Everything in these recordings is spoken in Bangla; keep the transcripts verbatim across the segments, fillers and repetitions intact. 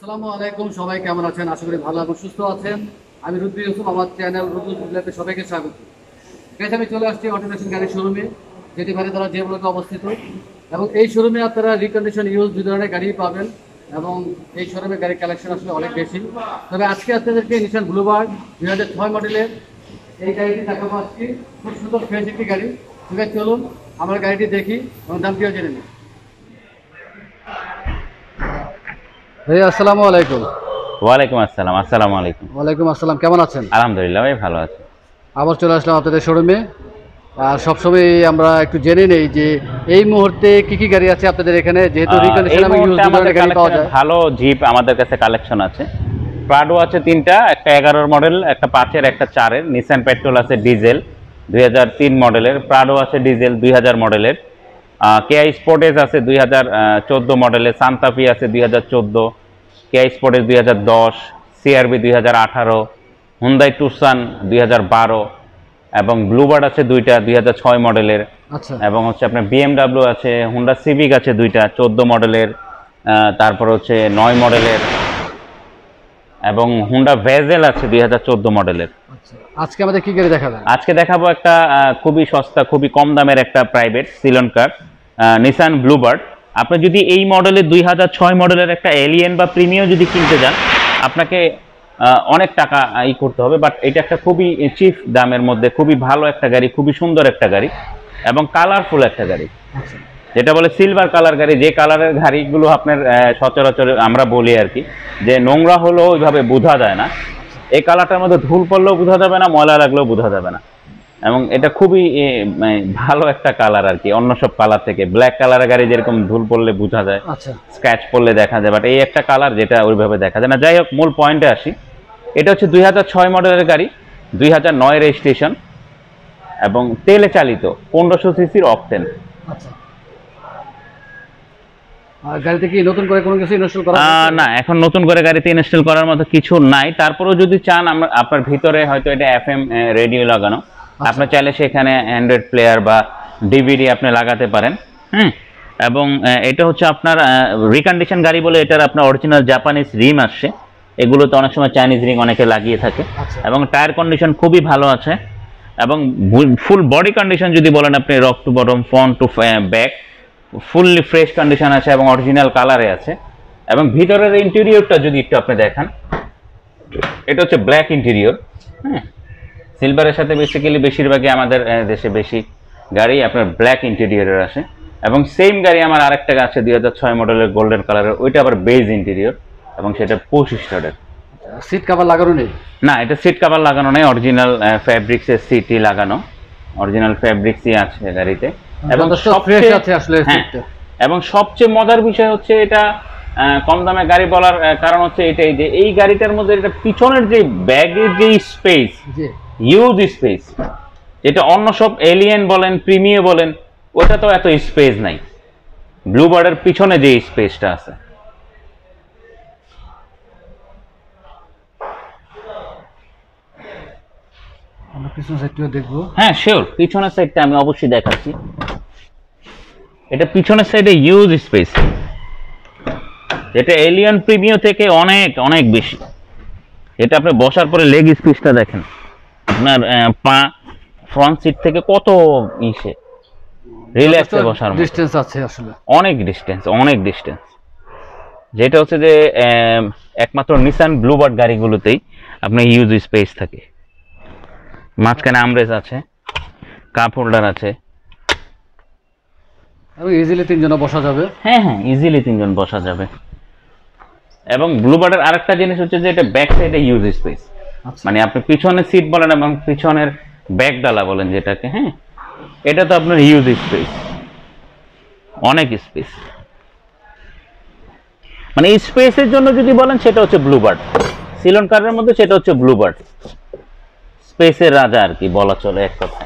আসসালামু আলাইকুম, সবাই কেমন আছেন? আশা করি ভালো এবং সুস্থ আছেন। আমি রুদ্র ইউসুফ, আমার চ্যানেল রুদ্র বিপ্লবে সবাইকে স্বাগত। গাইস, আমি চলে আসছি অটোমেশন গাড়ির শোরুমে, যেটি বারিধারা যে ব্লকে অবস্থিত। এবং এই শোরুমে আপনারা রিকন্ডিশন ইউজ দুই ধরনের গাড়ি পাবেন এবং এই শোরুমে গাড়ির কালেকশন আসলে অনেক বেশি। তবে আজকে আপনাদেরকে নিশান ব্লুবার্ড দুই হাজার ছয় মডেলের এই গাড়িটি দেখাবো। আজকে খুব সুন্দর ফ্রেশ একটি গাড়ি। ঠিক আছে, চলুন আমরা গাড়িটি দেখি এবং দামটিও জেনে নিই। ভাইয়া আসসালামু আলাইকুম। ওয়ালাইকুম আসসালাম। আসসালামু আলাইকুম। ওয়ালাইকুম আসসালাম, কেমন আছেন? আলহামদুলিল্লাহ ভাই, ভালো আছি। আবার চলে আসলাম আপনাদের শোরুমে। আর সবসময় আমরা একটু জেনে নেই যে এই মুহূর্তে কি কি গাড়ি আছে আপনাদের এখানে, যেহেতু আহ, এই রিকন্ডিশন এবং ইউজ মুহূর্তে দুই আমাদের ধরনের গাড়ি পাওয়া কালেকশনে যায়। ভালো জিপ আমাদের কাছে কালেকশন আছে। প্রাডো আছে তিনটা, একটা এগারোর মডেল, একটা পাঁচের, একটা চারের। নিসান পেট্রোল আছে ডিজেল দুই হাজার তিন মডেলের। প্রাডো আছে ডিজেল দুই হাজার মডেলের। কেআই স্পোর্টেজ আছে দুই হাজার চোদ্দো মডেলের। সান্তাফি আছে দুই হাজার চোদ্দো। কেআই স্পোর্টেজ দুই হাজার দশ। সিআরবি দুই হাজার আঠারো। হুন্দাই টুসান দুই হাজার বারো। এবং ব্লুবার্ড আছে দুইটা দুই হাজার ছয় মডেলের। আচ্ছা, এবং হচ্ছে আপনার বিএমডাব্লিউ আছে, হুন্ডা সিভিক আছে দুইটা চোদ্দো মডেলের। তারপর হচ্ছে নয় মডেলের। এবং হুন্ডা ভেজেল আছে দুই হাজার চোদ্দো মডেলের। আচ্ছা, আজকে আমাদের কি গাড়ি দেখাবেন? আজকে দেখাবো একটা আহ, খুবই সস্তা, খুবই কম দামের একটা প্রাইভেট সিলন কার, নিসান ব্লুবার্ড। আপনি যদি এই মডেলের দুই হাজার ছয় মডেলের একটা এলিয়েন বা প্রিমিয়াম যদি কিনতে যান, আপনাকে আহ, অনেক টাকা ই করতে হবে। বাট এটা একটা খুবই চিপ দামের মধ্যে খুবই ভালো একটা গাড়ি, খুবই সুন্দর একটা গাড়ি এবং কালারফুল একটা গাড়ি, আচ্ছা, যেটা বলে সিলভার কালার গাড়ি। যে কালারের গাড়িগুলো আপনার আহ, সচরাচর আমরা বলি আর কি, যে নোংরা হলেও ওইভাবে বোঝা যায় না। এই কালারটার মধ্যে ধুল পড়লেও বোঝা যাবে না, ময়লা লাগলেও বোঝা যাবে না। এবং এটা খুবই এ, মানে ভালো একটা কালার আর কি, অন্য সব কালার থেকে। ব্ল্যাক কালারের গাড়ি যেরকম ধুল পড়লে বোঝা যায়, আচ্ছা, স্ক্র্যাচ পড়লে দেখা যায়, বাট এই একটা কালার যেটা ওইভাবে দেখা যায় না। যাই হোক, মূল পয়েন্টে আসি। এটা হচ্ছে দুই হাজার ছয় মডেলের গাড়ি, দুই হাজার নয় রেজিস্ট্রেশন এবং তেলে চালিত, পনেরোশো সিসির অকটেন। আচ্ছা। আর গাড়িতে কি নতুন করে কোনো কিছু ইনস্টল করা আহ, না, এখন নতুন করে গাড়িতে ইনস্টল করার মতো কিছু নাই। তারপরেও যদি চান, আমরা আপনার ভিতরে হয়তো এটা এফএম রেডিও লাগানো, আপনি চাইলে সেখানে অ্যান্ড্রয়েড প্লেয়ার বা ডিভিডি আপনি লাগাতে পারেন। হুম। এবং আহ, এটা হচ্ছে আপনার রিকন্ডিশন গাড়ি বলে এটার আপনার অরিজিনাল জাপানিজ রিম আসছে। এগুলোতে অনেক সময় চাইনিজ রিং অনেকে লাগিয়ে থাকে। আচ্ছা। এবং টায়ার কন্ডিশন খুবই ভালো আছে। এবং ফুল বডি কন্ডিশন যদি বলেন আপনি, rock to bottom, front to back, fully fresh condition আছে এবং অরিজিনাল কালারে আছে। এবং ভিতরের ইন্টেরিয়রটা যদি একটু আপনি দেখান, এটা হচ্ছে ব্ল্যাক ইন্টেরিয়র। হ্যাঁ, সিলভারের সাথে বেসিক্যালি বেশিরভাগই আমাদের আহ, দেশে বেশি গাড়ি আপনার ব্ল্যাক ইন্টেরিয়রের আসে। এবং সেম গাড়ি আমার আরেকটা আছে দুই হাজার ছয় মডেলের গোল্ডেন কালারের, ওইটা আবার বেজ ইন্টেরিয়র এবং সেটা পঁচিশ স্টারের। সিট কভার লাগানো নেই? না, এটা সিট কভার লাগানো নেই, অরিজিনাল ফ্যাব্রিক্সের সিটই লাগানো, অরিজিনাল ফ্যাব্রিক্সই আছে গাড়িতে। এবং ফ্রেশ আছে আসলে সিটটা। এবং সবচেয়ে মজার বিষয় হচ্ছে, এটা আহ, কম দামে গাড়ি বলার আহ, কারণ হচ্ছে এটাই যে এই গাড়িটার মধ্যে এটা পিছনের যে ব্যাগের যে স্পেস, হিউজ স্পেস, যেটা অন্য সব এলিয়েন বলেন, প্রিমিয়ার বলেন, ওটা তো এত স্পেস নাই। ব্লুবার্ডের পিছনে যে স্পেসটা আছে, আমরা পিছন সাইডটিও দেখবো। হ্যাঁ শিওর, পিছনের সাইডটা আমি অবশ্যই দেখাচ্ছি। এটা পিছনের সাইডে হিউজ স্পেস, যেটা এলিয়ন প্রিমিয়ার থেকে অনেক অনেক বেশি। এটা আপনি বসার পরে লেগ স্পেসটা দেখেন, আপনার পা ফ্রন্ট সিট থেকে কত ইসে রিল্যাক্সে বসার মতো। ডিসটেন্স আছে আসলে, অনেক ডিসটেন্স, অনেক ডিসটেন্স, যেটা হচ্ছে যে আহ, একমাত্র নিসান ব্লুবার্ড গাড়িগুলোতেই আপনার হিউজ স্পেস থাকে। মাঝখানে আমরেজ আছে, কাপ হোল্ডার আছে। এবং ইজিলি তিনজন বসা যাবে। হ্যাঁ হ্যাঁ, ইজিলি তিনজন বসা যাবে। এবং ব্লুবার্ডের আরেকটা জিনিস হচ্ছে যে এটা ব্যাক সাইডে ইউজ স্পেস, মানে আপনি পিছনের সিট বলেন এবং পিছনের ব্যাক ডালা বলেন যেটাকে, হ্যাঁ, এটা তো আপনার ইউজ স্পেস, অনেক স্পেস। মানে এই স্পেসের জন্য যদি বলেন, সেটা হচ্ছে ব্লুবার্ড। সিলন কারের মধ্যে সেটা হচ্ছে ব্লুবার্ড, স্পেসের রাজা আর কি বলা চলে এক কথায়।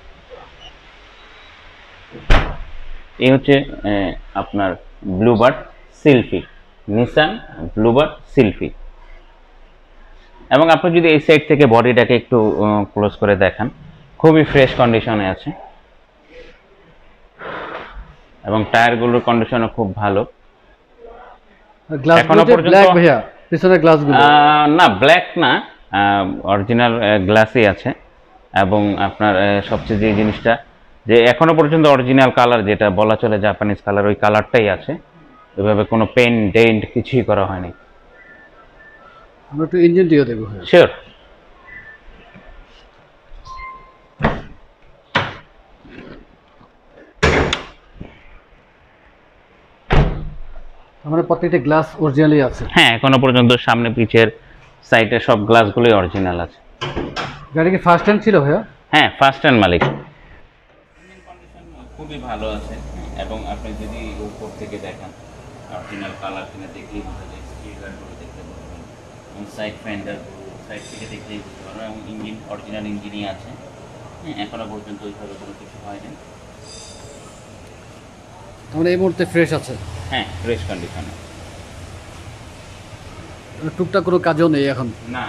এই হচ্ছে আপনার Bluebird Sylphy, Nissan Bluebird Sylphy. এবং আপনি যদি এই সাইড থেকে বডিটাকে একটু ক্লোজ করে দেখান, খুবই ফ্রেশ কন্ডিশনে আছে এবং টায়ারগুলোর কন্ডিশনও খুব ভালো। গ্লাসগুলো ব্ল্যাক ভাইয়া, পিছনের গ্লাসগুলো আহ, না ব্ল্যাক না, অরিজিনাল গ্লাসই আছে। এবং আপনার আহ, সবচেয়ে যে জিনিসটা, যে এখনো পর্যন্ত অরিজিনাল কালার যেটা বলা চলে জাপানিজ কালার, ওই কালারটাই আছে। এভাবে কোনো পেন ডেন্ট কিছুই করা হয়নি। আমরা একটু ইঞ্জিন দিয়ে দেখবো ভাইয়া। শিওর। আমাদের প্রত্যেকটা গ্লাস অরিজিনালই আছে। হ্যাঁ, এখনো পর্যন্ত সামনে পিছের সাইডে সব গ্লাসগুলোই অরিজিনাল আছে। গাড়ি কি ফার্স্ট হ্যান্ড ছিল ভাইয়া? হ্যাঁ, ফার্স্ট হ্যান্ড মালিক। খুবই ভালো আছে। এবং আপনি যদি উপর থেকে দেখেন, অরিজিনাল কালার কিনা দেখলেই বোঝা যায়। স্টিকারগুলো দেখতে পারবেন এবং সাইড ফেন্ডারগুলো সাইড থেকে দেখলেই বুঝতে পারবেন। এবং ইঞ্জিন অরিজিনাল ইঞ্জিনই আছে। হ্যাঁ, এখনো পর্যন্ত ওইভাবে কোনো কিছু হয়নি। তাহলে এই মুহূর্তে ফ্রেশ আছে? হ্যাঁ, ফ্রেশ কন্ডিশনে। টুকটাক কোনো কাজও নেই এখন? না।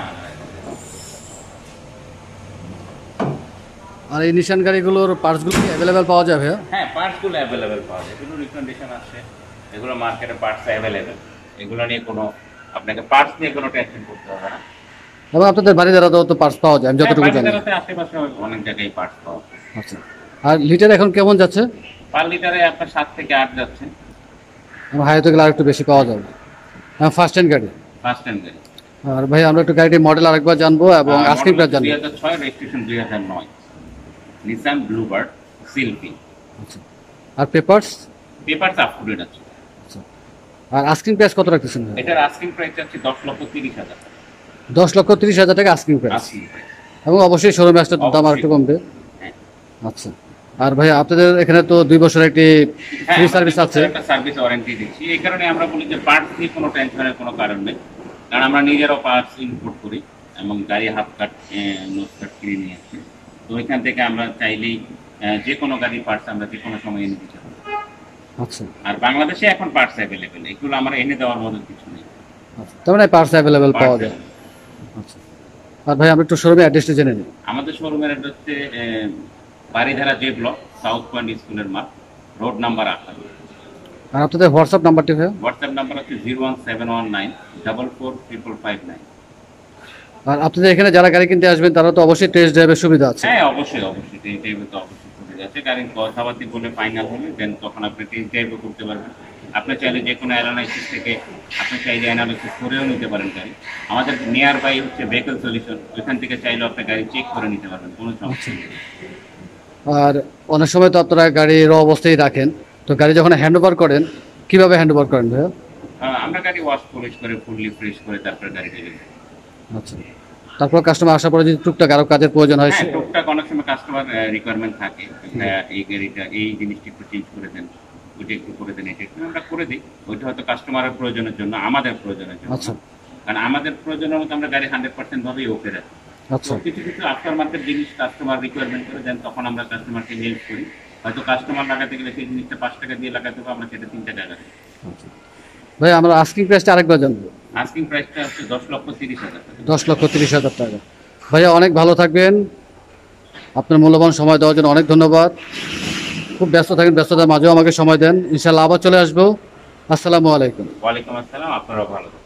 আর এই নিশান গাড়িগুলোর পার্টসগুলো কি অ্যাভেলেবেল পাওয়া যায় ভাইয়া? হ্যাঁ, পার্টসগুলো অ্যাভেলেবেল পাওয়া যায়। এগুলো রিকন্ডিশন আছে, এগুলো মার্কেটে পার্টস অ্যাভেলেবেল। এগুলো নিয়ে কোনো আপনাকে পার্টস নিয়ে কোনো টেনশন করতে হবে না। এবং আপনাদের বাড়ি দ্বারাতেও তো পার্টস পাওয়া যায় আমি যতটুকু জানি। বাজারে আশেপাশে অনেক জায়গায় পার্টস পাওয়া যায়। আচ্ছা। আর লিটার এখন কেমন যাচ্ছে? পার লিটারে আপনার সাত থেকে আট যাচ্ছে। এবং হাইওয়েতে গেলে আরেকটু বেশি পাওয়া যাবে। হ্যাঁ, ফার্স্ট হ্যান্ড গাড়ি। ফার্স্ট হ্যান্ড গাড়ি। আর ভাই আমরা একটু গাড়িটির মডেল আরেকবার জানবো এবং আস্কিং প্রাইস জানবো। দুই হাজার ছয়, রেজিস্ট্রেশন দুই হাজার নয়, নিসান ব্লুবার্ড সিলফি। আচ্ছা। আর papers? Papers up to date আছে। আচ্ছা। আর আস্কিং প্রাইস কত রাখতেছেন? এটার আস্কিং প্রাইস আছে দশ লক্ষ তিরিশ হাজার টাকা। দশ লক্ষ তিরিশ হাজার টাকা আস্কিং প্রাইস। Asking price. এবং অবশ্যই শোরুমে আসলে দাম আর একটু কমবে। হ্যাঁ। আচ্ছা। আর ভাই আপনাদের এখানে তো দুই বছর একটি ফ্রি সার্ভিস আছে। একটা সার্ভিস ওয়ারেন্টি দিচ্ছি। এই কারণে আমরা বলি যে পার্টস নিয়ে কোনো টেনশনের কোনো কারণ নেই। কারণ আমরা নিজেরাও পার্টস ইম্পোর্ট করি এবং গাড়ি হাফ কাট নোজ কাট কিনে নিয়ে আসি। তো ওইখান থেকে আমরা চাইলেই যে কোনো গাড়ির পার্টস আমরা যে কোনো সময় এনে দিতে পারি। আচ্ছা। আর বাংলাদেশে এখন পার্টস অ্যাভেলেবেল, এগুলো আমরা এনে দেওয়ার মতো কিছু নেই। আচ্ছা, তার মানে পার্টস অ্যাভেলেবেল পাওয়া যায়। আচ্ছা। আর ভাই আমরা একটু শোরুমে অ্যাড্রেসটা জেনে নিই। আমাদের শোরুমের অ্যাড্রেস হচ্ছে Baridhara J block, South Point স্কুলের মাঠ, রোড নাম্বার আঠারো। আর আপনাদের হোয়াটসঅ্যাপ নাম্বারটি ভাই? হোয়াটসঅ্যাপ নাম্বার হচ্ছে zero one seven one nine double four triple five nine. আর আপনাদের এখানে যারা গাড়ি কিনতে আসবেন তারা তো অবশ্যই টেস্ট ড্রাইভের সুবিধা আছে? হ্যাঁ, অবশ্যই অবশ্যই টেস্ট ড্রাইভে তো অবশ্যই সুবিধা আছে। কারণ কথাবার্তি বলে ফাইনাল হলে দেন তখন আপনি টেস্ট ড্রাইভও করতে পারবেন। আপনি চাইলে যে কোনো অ্যানালাইসিস থেকে আপনি চাইলে অ্যানালাইসিস করেও নিতে পারেন গাড়ি। আমাদের নিয়ার বাই হচ্ছে ভেহিকল সলিউশন, ওইখান থেকে চাইলেও আপনি গাড়ি চেক করে নিতে পারবেন, কোনো সমস্যা নেই। আর অনেক সময় তো আপনারা গাড়ি র অবস্থায় রাখেন, তো গাড়ি যখন হ্যান্ড ওভার করেন কিভাবে হ্যান্ড ওভার করেন ভাইয়া? আমরা গাড়ি ওয়াশ পলিশ করে ফুললি ফ্রেশ করে তারপরে গাড়ি দিয়ে দিই। আচ্ছা। তারপর কাস্টমার আসার পরে যদি টুকটাক আরো কাজের প্রয়োজন হয়? হ্যাঁ, টুকটাক অনেক সময় কাস্টমার রিকোয়ারমেন্ট থাকে, এই গাড়িটা এই জিনিসটা একটু চেঞ্জ করে দেন, ওইটা একটু করে দেন, এটা একটু আমরা করে দিই। ওইটা হয়তো কাস্টমারের প্রয়োজনের জন্য, আমাদের প্রয়োজনের জন্য। আচ্ছা। কারণ আমাদের প্রয়োজনের মতো আমরা গাড়ি হান্ড্রেড পার্সেন্ট ভাবেই ওকে রাখি। আচ্ছা। কিছু কিছু আফটার মার্কেট জিনিস কাস্টমার রিকোয়ারমেন্ট করে দেন, তখন আমরা কাস্টমারকে হেল্প করি। হয়তো কাস্টমার লাগাতে গেলে সেই জিনিসটা পাঁচ টাকা দিয়ে লাগাতে হবে, আমরা সেটা তিন টাকা লাগাই। ভাই আমরা আস্কিং প্রাইসটা আরেকবার জানবো। আস্কিং প্রাইসটা হচ্ছে দশ লক্ষ তিরিশ হাজার টাকা। দশ লক্ষ তিরিশ হাজার টাকা। ভাইয়া অনেক ভালো থাকবেন, আপনার মূল্যবান সময় দেওয়ার জন্য অনেক ধন্যবাদ। খুব ব্যস্ত থাকেন, ব্যস্ততার মাঝেও আমাকে সময় দেন। ইনশাআল্লাহ আবার চলে আসবো। আসসালামু আলাইকুম। ওয়ালাইকুম আসসালাম, আপনারাও ভালো থাকবেন।